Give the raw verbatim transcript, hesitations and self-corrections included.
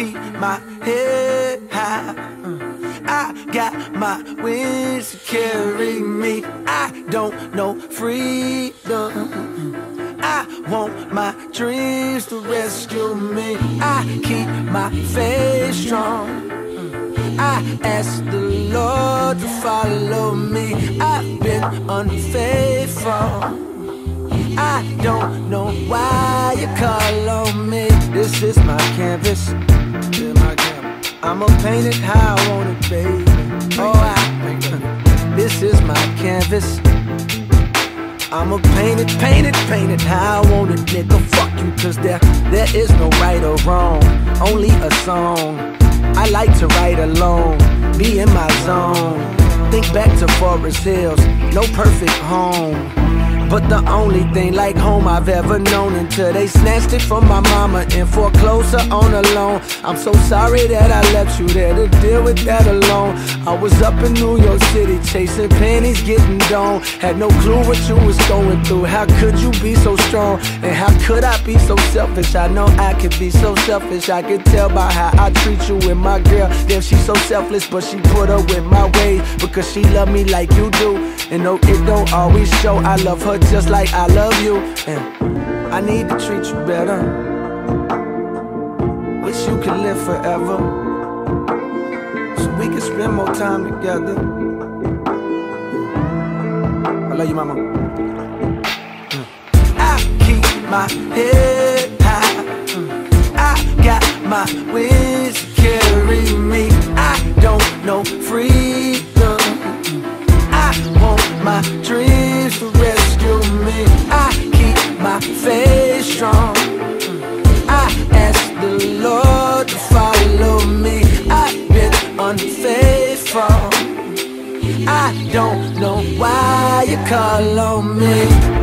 keep my head high. I got my wings to carry me. I don't know freedom. I want my dreams to rescue me. I keep my faith strong. I ask the Lord to follow me. I've been unfaithful. I don't know why you call on me. This is my canvas. Yeah, my canvas. I'ma paint it how I want it, baby. Oh, I, this is my canvas. I'ma paint it, paint it, paint it how I want it, nigga. Fuck you, cause there, there is no right or wrong, only a song. I like to write alone, be in my zone. Think back to Forest Hills, no perfect home, but the only thing like home I've ever known, until they snatched it from my mama and foreclosed her on a loan. I'm so sorry that I left you there to deal with that alone. I was up in New York City chasing pennies, getting down. Had no clue what you was going through. How could you be so strong? And how could I be so selfish? I know I could be so selfish. I could tell by how I treat you with my girl. Damn, she's so selfless, but she put her with my ways, because she love me like you do. And no, it don't always show. I love her just like I love you, and I need to treat you better. Wish you could live forever, so we can spend more time together. I love you, mama. mm. I keep my head high. mm. I got my wings to carry me. I don't know freedom. I want my dreams to rescue me. I keep my faith strong. I ask the Lord to follow me. I've been unfaithful. I don't know why you call on me.